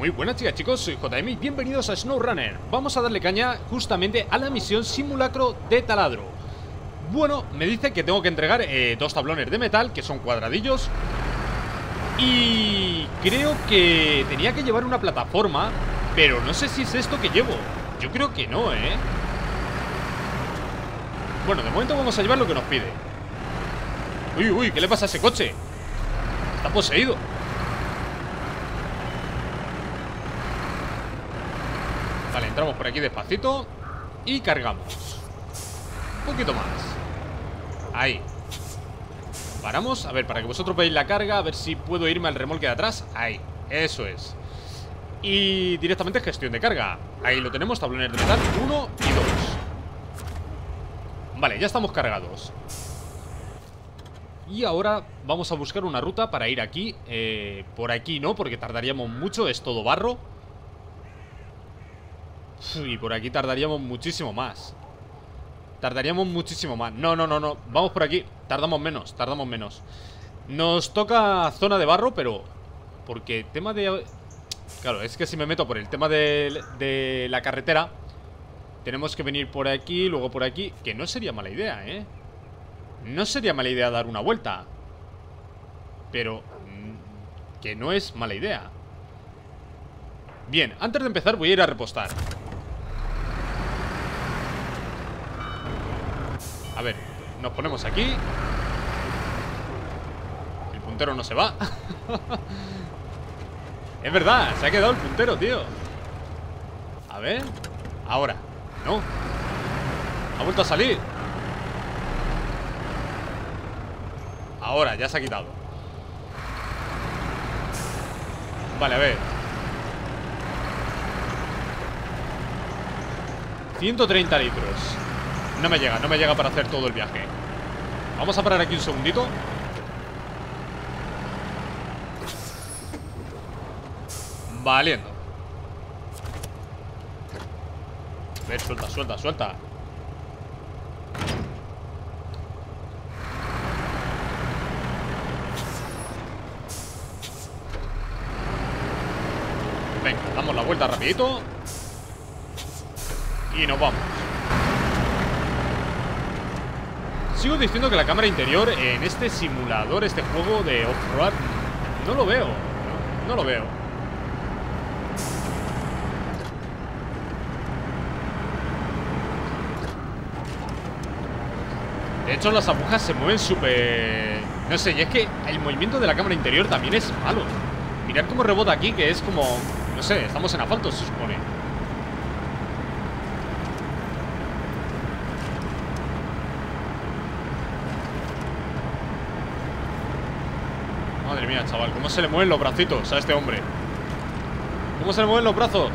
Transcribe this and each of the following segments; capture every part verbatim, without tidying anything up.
Muy buenas chicas, chicos, soy J M y bienvenidos a SnowRunner. Vamos a darle caña justamente a la misión Simulacro de Taladro. Bueno, me dice que tengo que entregar eh, dos tablones de metal, que son cuadradillos. Y creo que tenía que llevar una plataforma, pero no sé si es esto que llevo. Yo creo que no, ¿eh? Bueno, de momento vamos a llevar lo que nos pide. Uy, uy, ¿qué le pasa a ese coche? Está poseído. Vale, entramos por aquí despacito y cargamos. Un poquito más. Ahí. Paramos, a ver, para que vosotros veáis la carga. A ver si puedo irme al remolque de atrás. Ahí, eso es. Y directamente gestión de carga. Ahí lo tenemos, tablones de metal uno y dos. Vale, ya estamos cargados. Y ahora vamos a buscar una ruta para ir aquí. eh, Por aquí no, porque tardaríamos mucho, es todo barro. Y por aquí tardaríamos muchísimo más. Tardaríamos muchísimo más. No, no, no, no, vamos por aquí. Tardamos menos, tardamos menos. Nos toca zona de barro, pero porque tema de... Claro, es que si me meto por el tema de, de la carretera, tenemos que venir por aquí, luego por aquí. Que no sería mala idea, ¿eh? No sería mala idea dar una vuelta. Pero mmm, que no es mala idea. Bien, antes de empezar voy a ir a repostar. A ver, nos ponemos aquí. El puntero no se va. Es verdad, se ha quedado el puntero, tío. A ver. Ahora, no. Ha vuelto a salir. Ahora, ya se ha quitado. Vale, a ver. ciento treinta litros. No me llega, no me llega para hacer todo el viaje. Vamos a parar aquí un segundito. Valiendo. A ver, suelta, suelta, suelta. Venga, damos la vuelta rapidito y nos vamos. Sigo diciendo que la cámara interior en este simulador, este juego de off-road, no lo veo. No, no lo veo. De hecho, las agujas se mueven súper... No sé, y es que el movimiento de la cámara interior también es malo. Mirad cómo rebota aquí, que es como... No sé, estamos en asfalto, se supone. Madre mía, chaval, cómo se le mueven los bracitos a este hombre. ¿Cómo se le mueven los brazos?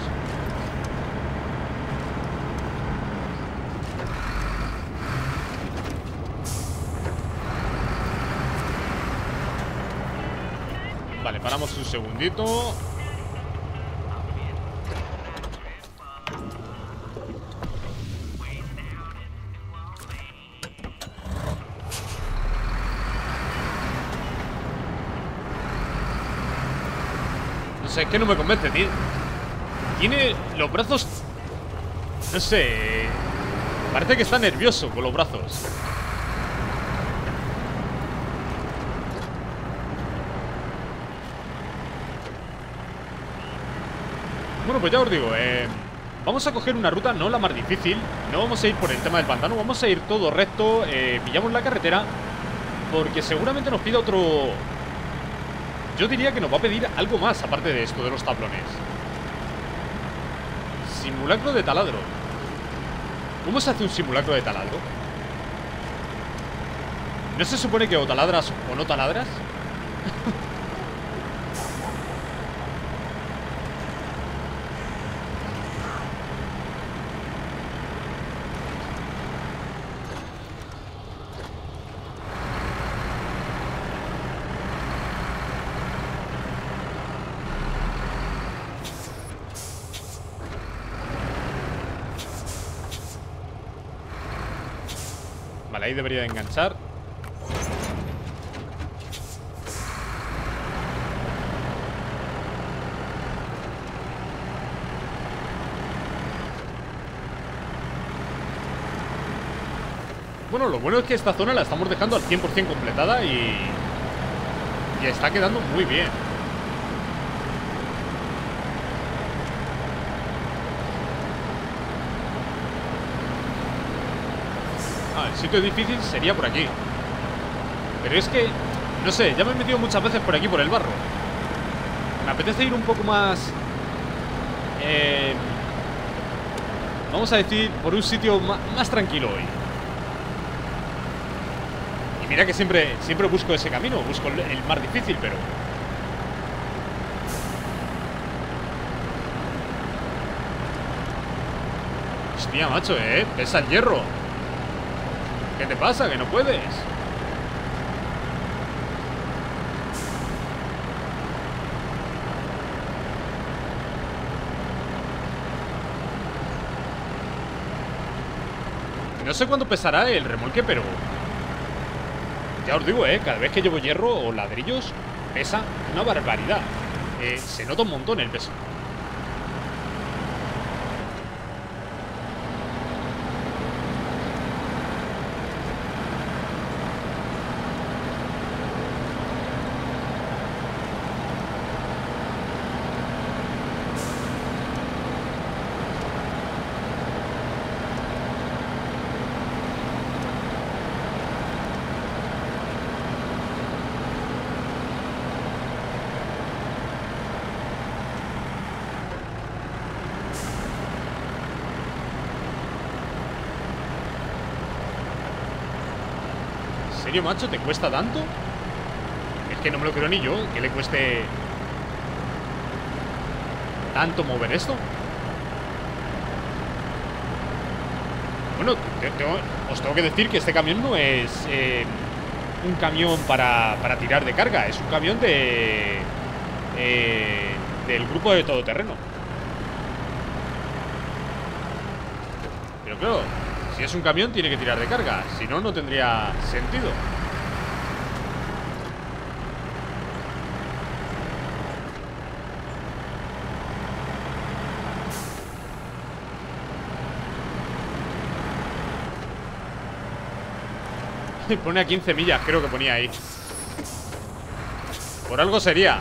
Vale, paramos un segundito. No sé, es que no me convence, tío. Tiene los brazos... No sé... Parece que está nervioso con los brazos. Bueno, pues ya os digo, eh, vamos a coger una ruta, no la más difícil. No vamos a ir por el tema del pantano, vamos a ir todo recto. eh, Pillamos la carretera, porque seguramente nos pida otro... Yo diría que nos va a pedir algo más aparte de esto, de los tablones. Simulacro de taladro. ¿Cómo se hace un simulacro de taladro? ¿No se supone que o taladras o no taladras? Vale, ahí debería de enganchar. Bueno, lo bueno es que esta zona la estamos dejando al cien por cien completada y... Y está quedando muy bien. Ah, el sitio difícil sería por aquí. Pero es que, no sé, ya me he metido muchas veces por aquí, por el barro. Me apetece ir un poco más... Eh, vamos a decir, por un sitio más, más tranquilo hoy. Y mira que siempre, siempre busco ese camino, busco el, el más difícil, pero... Hostia, macho, eh, pesa el hierro. ¿Qué te pasa? Que no puedes. No sé cuánto pesará el remolque, pero... Ya os digo, eh, cada vez que llevo hierro o ladrillos, pesa una barbaridad. eh, Se nota un montón el peso. ¿En serio, macho? ¿Te cuesta tanto? Es que no me lo creo ni yo, que le cueste tanto mover esto. Bueno, te- tengo- os tengo que decir que este camión no es eh, un camión para, para tirar de carga. Es un camión de eh, del grupo de todoterreno. Pero claro, si es un camión tiene que tirar de carga. Si no, no tendría sentido. Pone a quince millas, creo que ponía ahí. Por algo sería.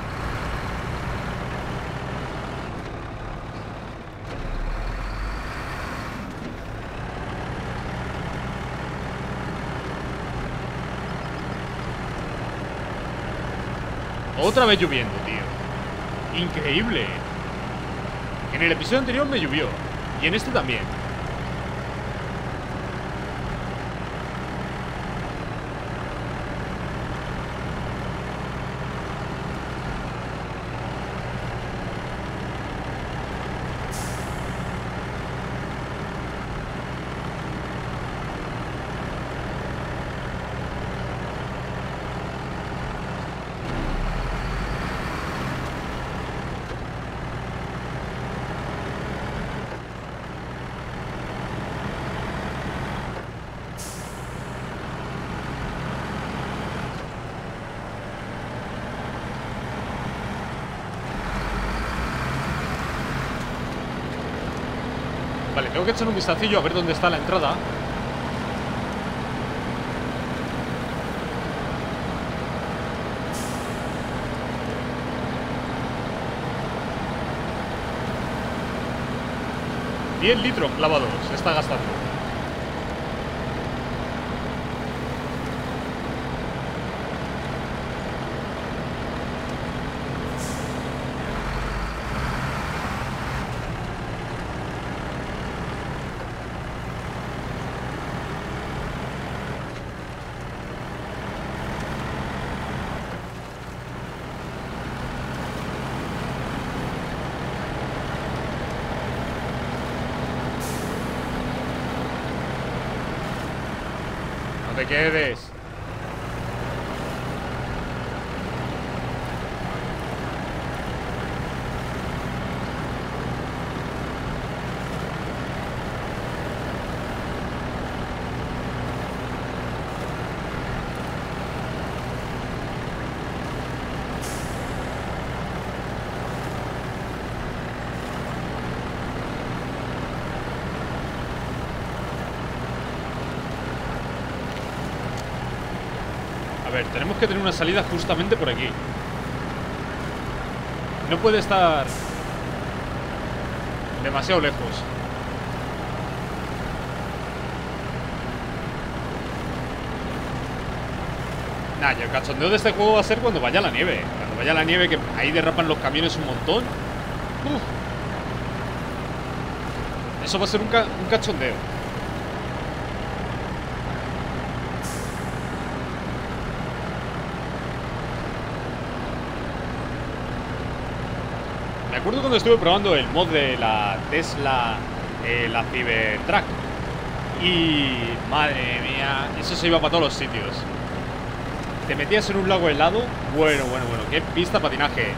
Otra vez lloviendo, tío. Increíble. En el episodio anterior me llovió. Y en este también. Vale, tengo que echar un vistacillo a ver dónde está la entrada. diez litros clavados se está gastando. No te quedes. ver, tenemos que tener una salida justamente por aquí. No puede estar demasiado lejos. Nah, y el cachondeo de este juego va a ser cuando vaya la nieve. Cuando vaya la nieve, que ahí derrapan los camiones un montón. Uf. Eso va a ser un, ca un cachondeo. Me acuerdo cuando estuve probando el mod de la Tesla, eh, la Cybertruck. Y madre mía, eso se iba para todos los sitios. Te metías en un lago helado. Bueno, bueno, bueno, qué pista patinaje.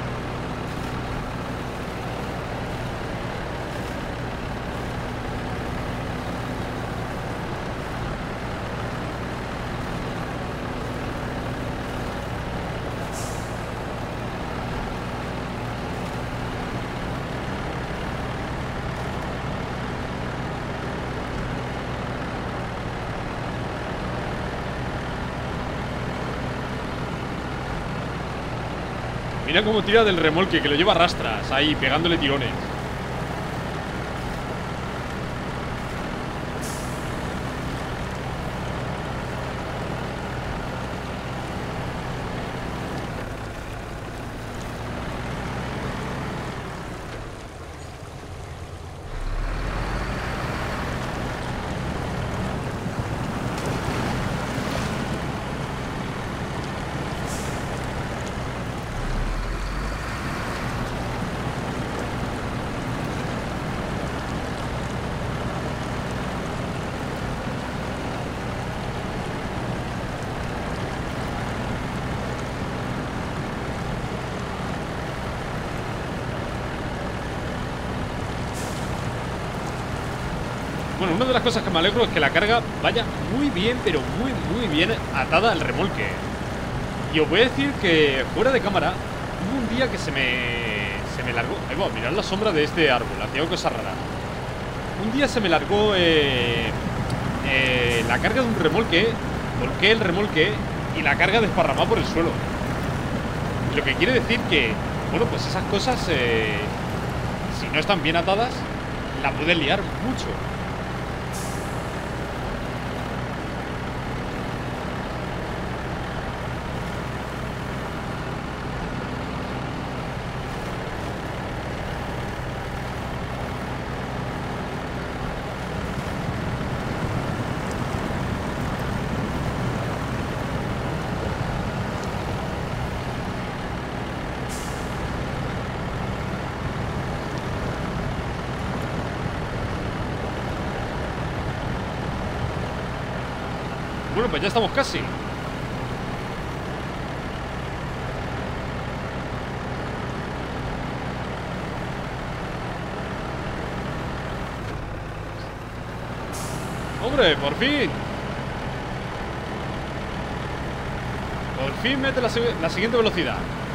Mira cómo tira del remolque, que lo lleva a rastras, ahí, pegándole tirones. Bueno, una de las cosas que me alegro es que la carga vaya muy bien, pero muy, muy bien atada al remolque. Y os voy a decir que fuera de cámara hubo un día que se me, se me largó. Ahí va, mirad la sombra de este árbol, hacía cosas raras. Un día se me largó eh, eh, la carga de un remolque, volqué el remolque y la carga desparramada por el suelo. Lo que quiere decir que, bueno, pues esas cosas, eh, si no están bien atadas, la pueden liar mucho. Bueno, pues ya estamos casi. ¡Hombre, por fin! Por fin mete la, la siguiente velocidad.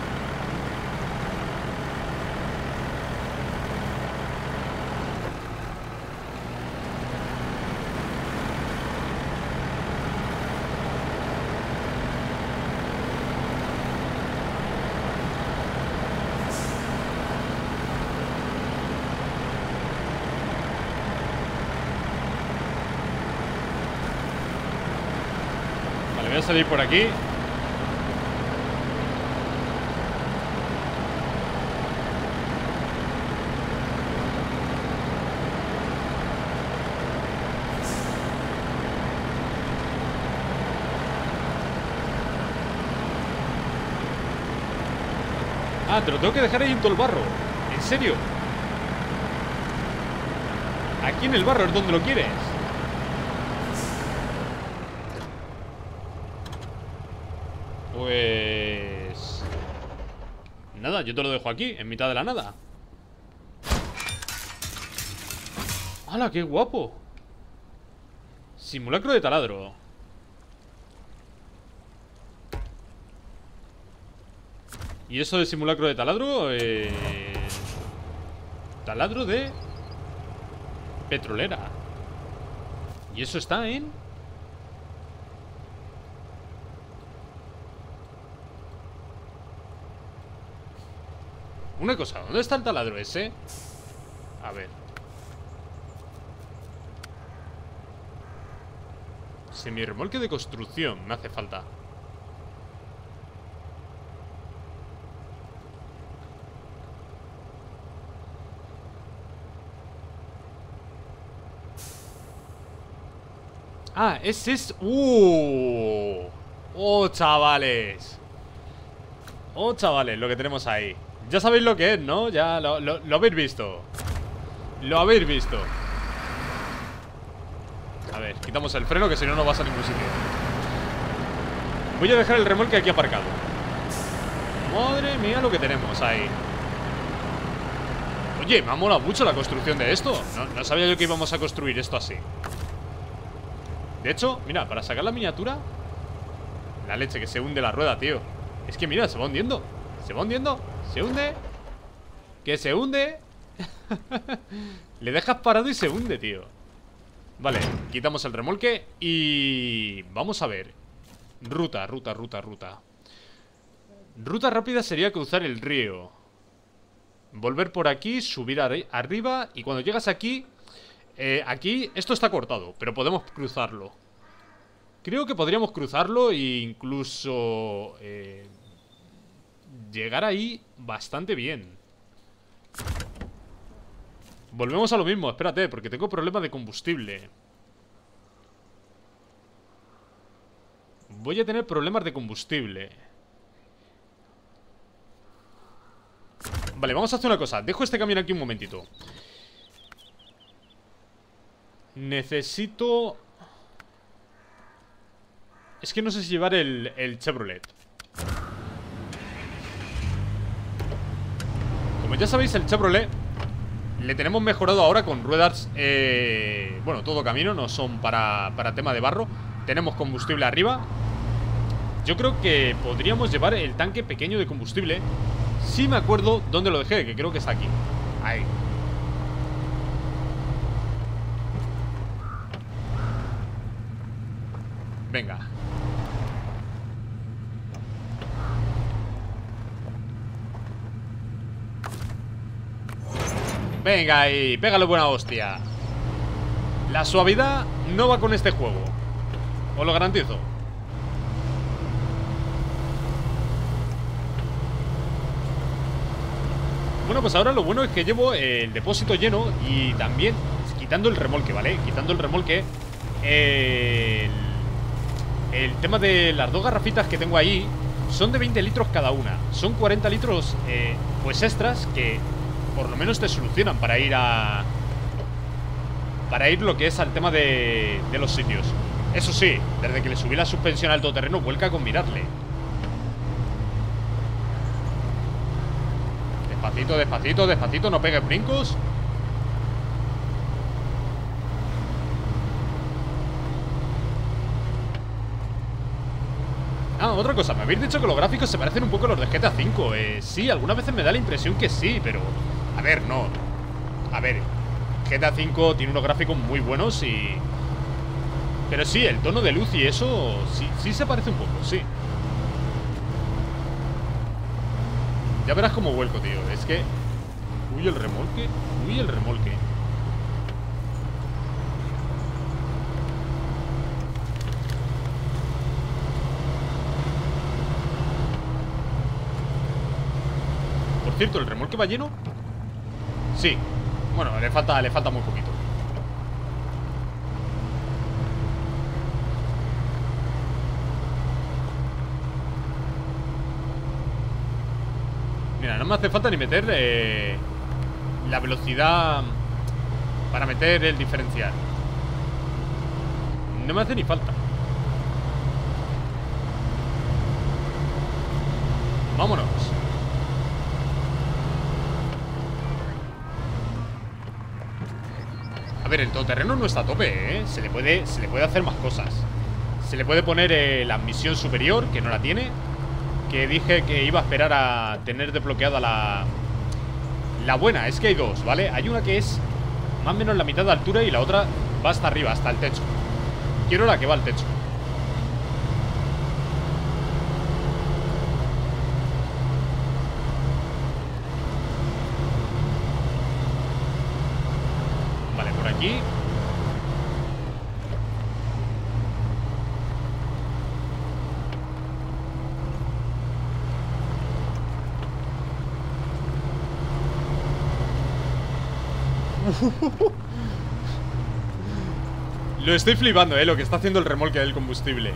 Voy a salir por aquí. Ah, te lo tengo que dejar ahí en todo el barro. ¿En serio? Aquí en el barro es donde lo quieres. Pues... nada, yo te lo dejo aquí, en mitad de la nada. ¡Hala, qué guapo! Simulacro de taladro. ¿Y eso de simulacro de taladro? Eh... Taladro de... petrolera. ¿Y eso está en...? Una cosa, ¿dónde está el taladro ese? A ver. Semirremolque de construcción me hace falta. Ah, ese es... ¡Uh! ¡Oh, chavales! ¡Oh, chavales! Lo que tenemos ahí. Ya sabéis lo que es, ¿no? Ya lo, lo, lo habéis visto. Lo habéis visto. A ver, quitamos el freno, que si no, no vas a ningún sitio. Voy a dejar el remolque aquí aparcado. Madre mía lo que tenemos ahí. Oye, me ha molado mucho la construcción de esto. No, no sabía yo que íbamos a construir esto así. De hecho, mira, para sacar la miniatura, la leche, que se hunde la rueda, tío. Es que mira, se va hundiendo. Se va hundiendo, se hunde. Que se hunde. Le dejas parado y se hunde, tío. Vale, quitamos el remolque y... vamos a ver. Ruta, ruta, ruta, ruta. Ruta rápida sería cruzar el río, volver por aquí, subir arri arriba. Y cuando llegas aquí... Eh, aquí esto está cortado, pero podemos cruzarlo. Creo que podríamos cruzarlo e incluso eh, llegar ahí bastante bien. Volvemos a lo mismo, espérate, porque tengo problemas de combustible. Voy a tener problemas de combustible. Vale, vamos a hacer una cosa. Dejo este camión aquí un momentito. Necesito... Es que no sé si llevar el, el Chevrolet. Como ya sabéis, el Chevrolet le tenemos mejorado ahora con ruedas, eh, bueno, todo camino, no son para, para tema de barro. Tenemos combustible arriba. Yo creo que podríamos llevar el tanque pequeño de combustible. Si me acuerdo dónde lo dejé, que creo que está aquí. Ahí. Venga. Venga ahí, pégale buena hostia. La suavidad no va con este juego, os lo garantizo. Bueno, pues ahora lo bueno es que llevo el depósito lleno. Y también quitando el remolque, ¿vale? Quitando el remolque, el... El tema de las dos garrafitas que tengo ahí son de veinte litros cada una. Son cuarenta litros, eh, pues extras, que por lo menos te solucionan para ir a... Para ir lo que es al tema de, de los sitios. Eso sí, desde que le subí la suspensión al todoterreno, vuelca con mirarle. Despacito, despacito, despacito, no pegues brincos. Ah, otra cosa, me habéis dicho que los gráficos se parecen un poco a los de G T A cinco. eh, Sí, algunas veces me da la impresión que sí, pero... A ver, no. A ver, G T A cinco tiene unos gráficos muy buenos y... Pero sí, el tono de luz y eso sí, sí se parece un poco, sí. Ya verás cómo vuelco, tío. Es que... Uy, el remolque. Uy, el remolque. Por cierto, ¿el remolque va lleno? Sí. Bueno, le falta, le falta muy poquito. Mira, no me hace falta ni meter eh, la velocidad para meter el diferencial. No me hace ni falta. Vámonos. A ver, el todoterreno no está a tope, ¿eh? Se le puede, se le puede hacer más cosas. Se le puede poner eh, la admisión superior, que no la tiene. Que dije que iba a esperar a tener desbloqueada la... La buena, es que hay dos, ¿vale? Hay una que es más o menos la mitad de altura y la otra va hasta arriba, hasta el techo. Quiero la que va al techo. aquí. Lo estoy flipando, eh, lo que está haciendo el remolque del combustible.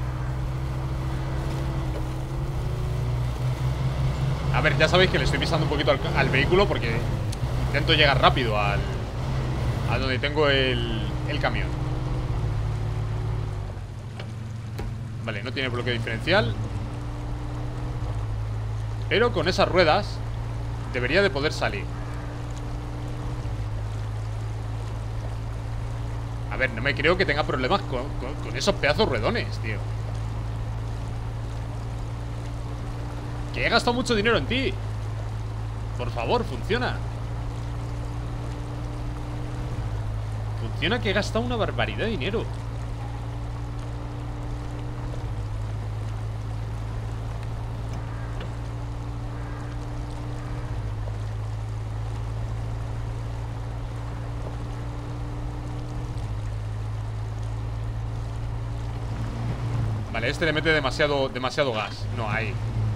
A ver, ya sabéis que le estoy pisando un poquito al, al vehículo porque intento llegar rápido al a donde tengo el, el camión. Vale, no tiene bloqueo diferencial, pero con esas ruedas debería de poder salir. A ver, no me creo que tenga problemas con, con, con esos pedazos ruedones, tío. Que he gastado mucho dinero en ti. Por favor, funciona. Funciona, que he gastado una barbaridad de dinero. Vale, este le mete demasiado, demasiado gas. No, ahí.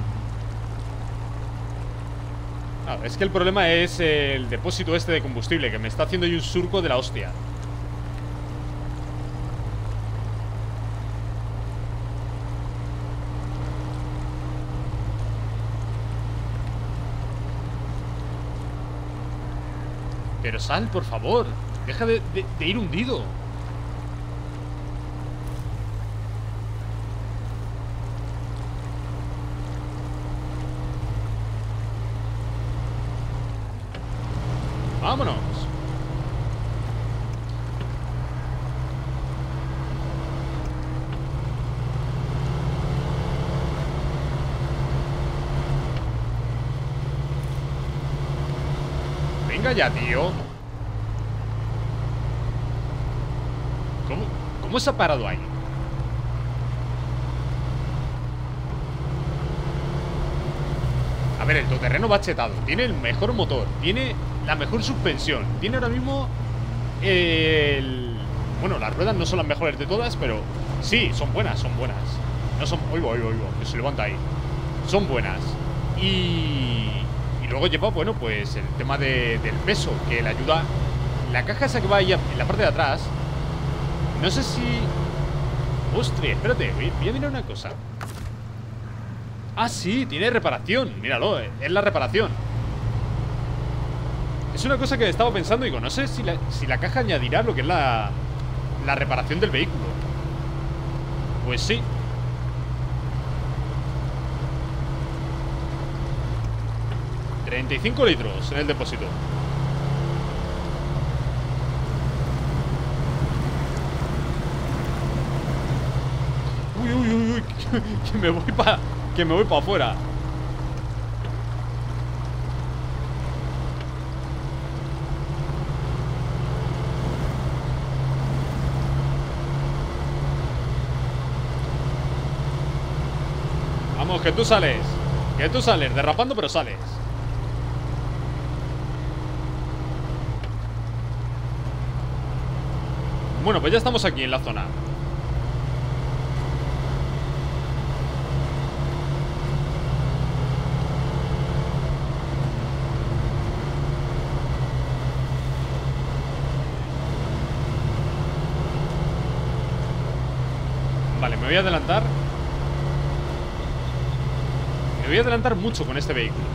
Claro, es que el problema es el depósito este de combustible, que me está haciendo ahí un surco de la hostia. Pero sal, por favor. Deja de, de, de ir hundido. Vámonos. Venga ya, tío. ¿Cómo, cómo se ha parado ahí? A ver, el todoterreno va chetado. Tiene el mejor motor. Tiene la mejor suspensión. Tiene ahora mismo el... Bueno, las ruedas no son las mejores de todas, pero sí, son buenas, son buenas. No son... Oigo, oigo, oigo, que se levanta ahí. Son buenas. Y... Y luego lleva, bueno, pues el tema de, del peso, que le ayuda. La caja esa que va ahí en la parte de atrás. No sé si... Ostras, espérate, voy, voy a mirar una cosa. Ah, sí, tiene reparación. Míralo, es la reparación. Es una cosa que estaba pensando y digo, no sé si la, si la caja añadirá lo que es la, la reparación del vehículo. Pues sí. treinta y cinco litros en el depósito. Uy, uy, uy, uy. Que me voy para... Que me voy para afuera. Vamos, que tú sales. Que tú sales, derrapando pero sales. Bueno, pues ya estamos aquí en la zona. Vale, me voy a adelantar. Me voy a adelantar mucho con este vehículo.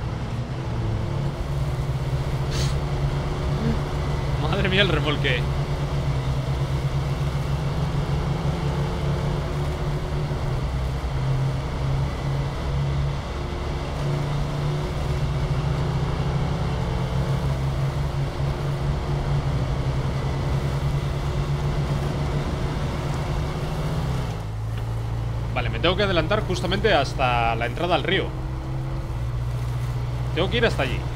Madre mía el remolque. Vale, me tengo que adelantar justamente hasta la entrada al río. Tengo que ir hasta allí.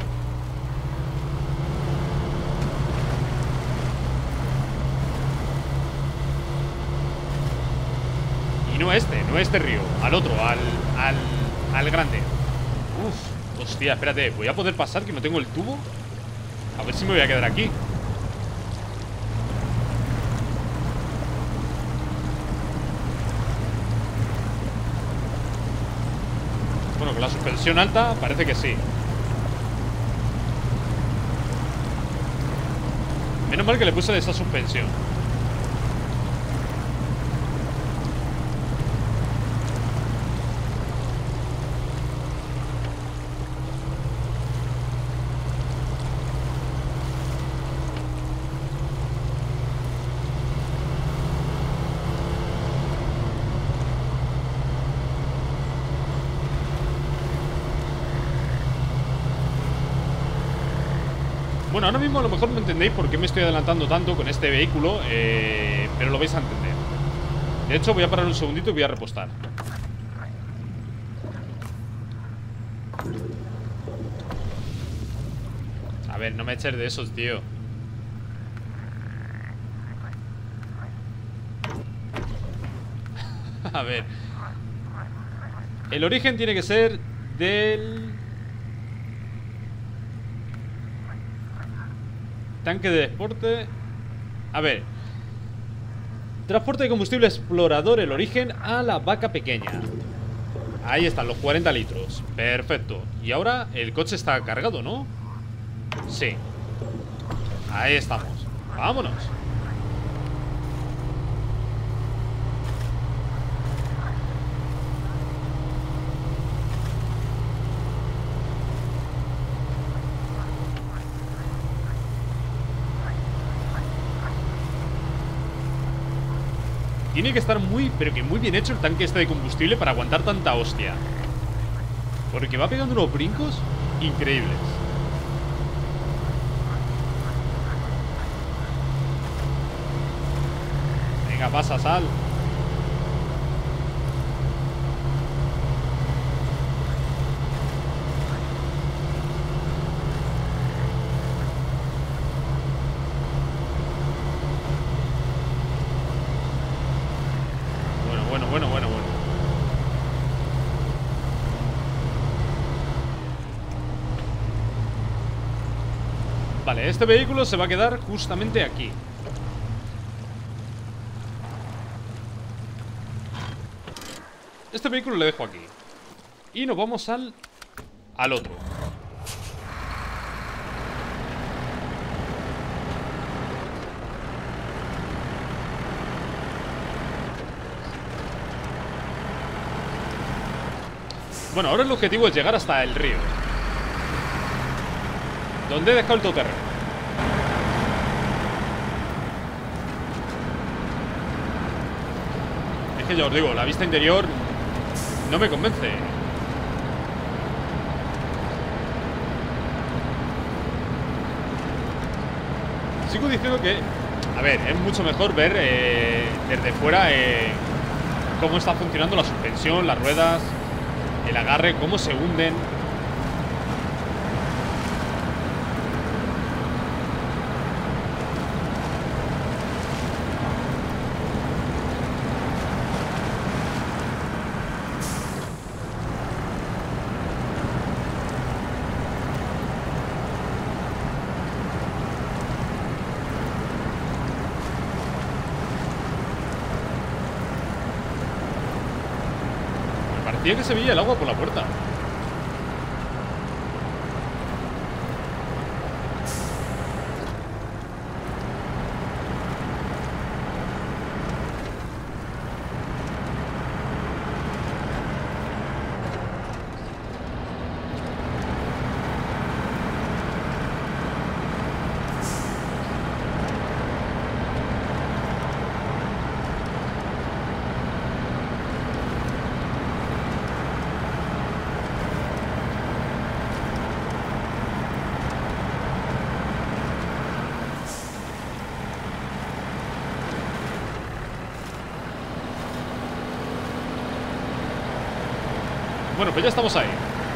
Y no este, no este río. Al otro, al, al, al grande. Uf, hostia, espérate. ¿Voy a poder pasar que no tengo el tubo? A ver si me voy a quedar aquí. Bueno, con la suspensión alta parece que sí. Menos mal que le puse de esa suspensión. Bueno, ahora mismo a lo mejor no entendéis por qué me estoy adelantando tanto con este vehículo, eh, pero lo vais a entender. De hecho, voy a parar un segundito y voy a repostar. A ver, no me eches de esos, tío. A ver. El origen tiene que ser del... tanque de deporte. A ver. Transporte de combustible explorador, el origen a la vaca pequeña. Ahí están, los cuarenta litros. Perfecto. Y ahora el coche está cargado, ¿no? Sí. Ahí estamos. Vámonos. Tiene que estar muy, pero que muy bien hecho el tanque este de combustible para aguantar tanta hostia. Porque va pegando unos brincos increíbles. Venga, pasa, sal. Bueno, bueno, bueno, bueno. Vale, este vehículo se va a quedar justamente aquí. Este vehículo lo dejo aquí. Y nos vamos al... al otro. Bueno, ahora el objetivo es llegar hasta el río, donde he dejado el todoterreno. Es que ya os digo, la vista interior no me convence. Sigo diciendo que, a ver, es mucho mejor ver eh, desde fuera eh, cómo está funcionando la suspensión, las ruedas, el agarre, cómo se hunden. Parecía que se veía el agua por la puerta. Bueno, pues ya estamos ahí.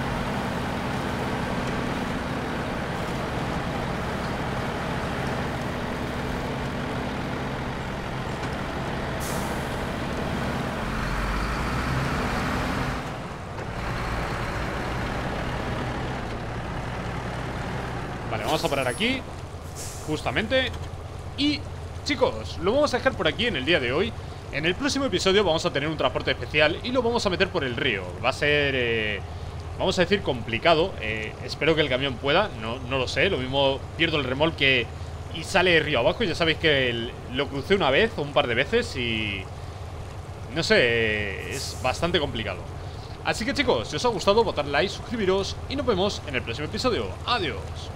Vale, vamos a parar aquí, justamente. Y, chicos, lo vamos a dejar por aquí en el día de hoy. En el próximo episodio vamos a tener un transporte especial y lo vamos a meter por el río. Va a ser... Eh, vamos a decir, complicado. eh, Espero que el camión pueda, no, no lo sé. Lo mismo pierdo el remolque y sale río abajo. Ya sabéis que el, lo crucé una vez o un par de veces y... no sé, es bastante complicado. Así que chicos, si os ha gustado, votad like, suscribiros y nos vemos en el próximo episodio. Adiós.